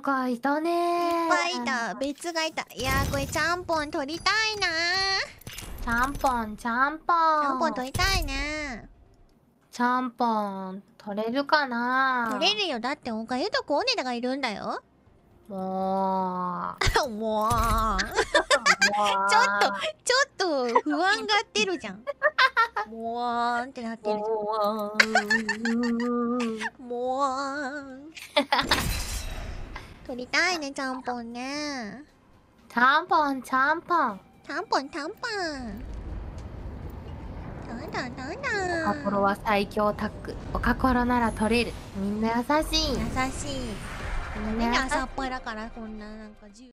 かいたねいっぱいいた。別がいた。いやー、これちゃんぽん取りたいなちゃんぽん、ちゃんぽん。 ちゃんぽん取りたいね。 ちゃんぽん、取れるかな。 取れるよ。だって、おかゆとコーネダがいるんだよ。 もう。 もう。ちょっと不安がってるじゃん。もわーんってなってるじゃん。もわーん。取りたいね、ちゃんぽんね。 ちゃんぽん、ちゃんぽん。 ちゃんぽん、ちゃんぽん。なんだなんだ。 おかころは最強タッグ。おかころなら取れる。みんな優しい。 優しい。みんな朝っぱらからこんななんか